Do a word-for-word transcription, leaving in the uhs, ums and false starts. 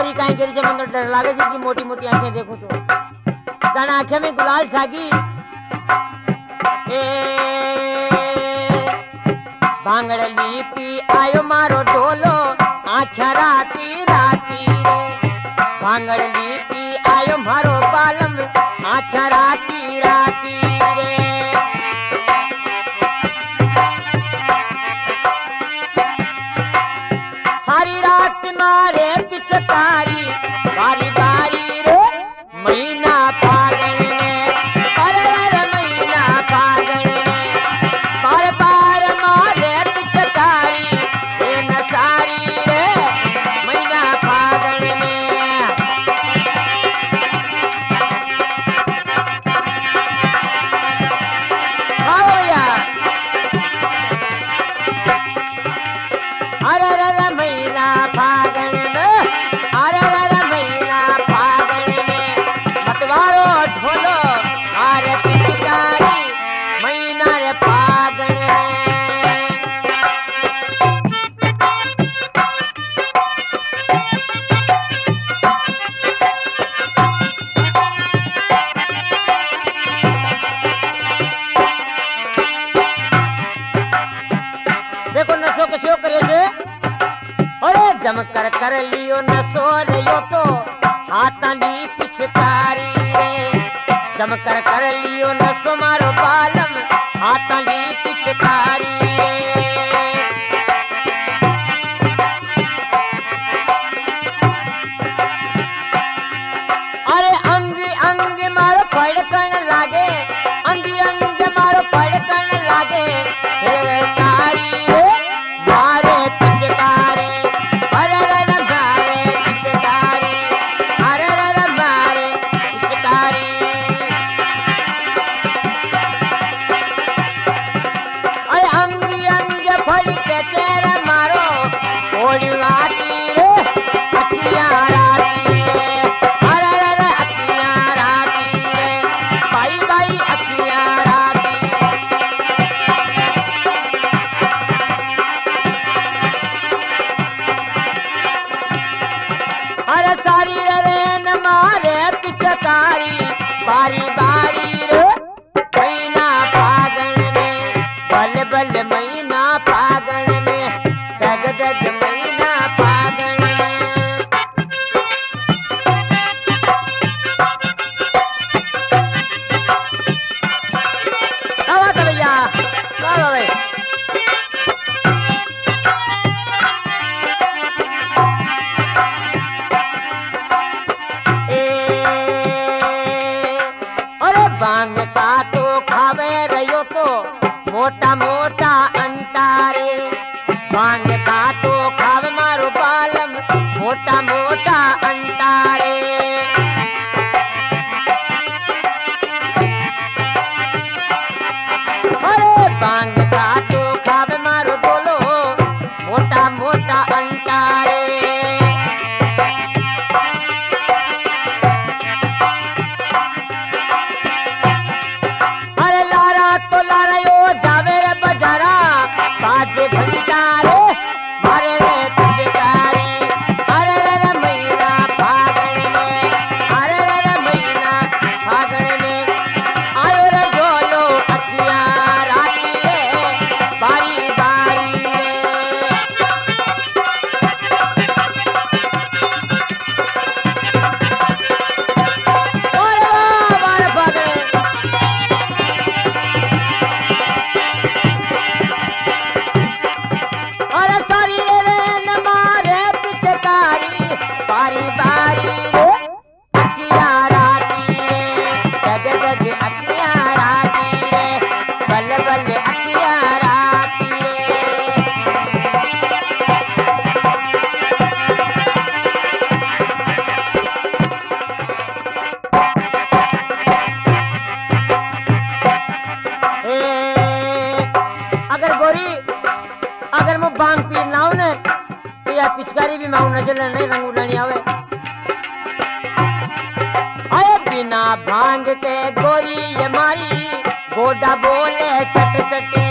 गोरी काई गिर जे मंदर डर लागे जी की मोटी मोटी आंखें देखो तो जना आंखें में गुलाल सागी ए भांगड़ली पी आयो मारो ढोलो आँखा राती राती रे भांगड़ली पी आयो मारो बालम आँखा राती राती रे सारी रात मारे पिचकारी बारी बारी रे महीना फागण में अरे महीना फागण में बार बार मारे पिचकारी ए नसारी रे महीना फागण में आओ या अरे रे महीना फागण में अरे रे महीना फागण में मतवारो ढोलो आरे पिचकारी महीना रे फागण में देखो नशो कशो करे छे अरे जम कर कर लियो नशो रयो तो हाथानी पिचकारी रे जम कर कर लियो नशो मारो बालम हाथानी पिचकारी रे अरे अंग अंग मारो फड़कन लागे अंग अंग मारो फड़कन लागे हे कारी रे मारे पिचकारी अरे रे मारे पिचकारी अरे रे मारे पिचकारी अरे अंग अंग फड़के तेरे मारो ओड़ी लाती रे अखियां राती रे अरे रे अखियां राती रे बाई बाई अखियां राती अरे सारी रे न मारे पिचकारी बारी बारी रे महीना फागण में बल बल महीना फागण में दग दग महीना फागण में क्या बात है भैया क्या बात है अरे बांग का तो खावे रहो तो मोटा मोटा अंटारे बांग का तो खावे मारो बालम मोटा मोटा अंटारे अरे बांग का तो खावे मारो बोलो मोटा मोटा अंटारे अरे लारा तो लारा यो जावे रे बजारा बाजे घंटा रे मारे रे पिचकारी अरे रे रे महीना फागण में अरे रे रे महीना फागण में आयो रे ढोलो अखियां राती रे बारी बारी रे अरे वाह बार फागण अरे सारी रे न मारे पिचकारी बारी बारी रे अखियां राती रे जग जग अखियां राती रे बल बल अखियां राती रे ए, अगर गोरी अगर मैं बांग पी ना हो ने तो या पिचकारी भी माऊ नजर नहीं रंग उड़ानी आवे अरे बिना भांग के गोरी ये मारी गोडा बोले छट छट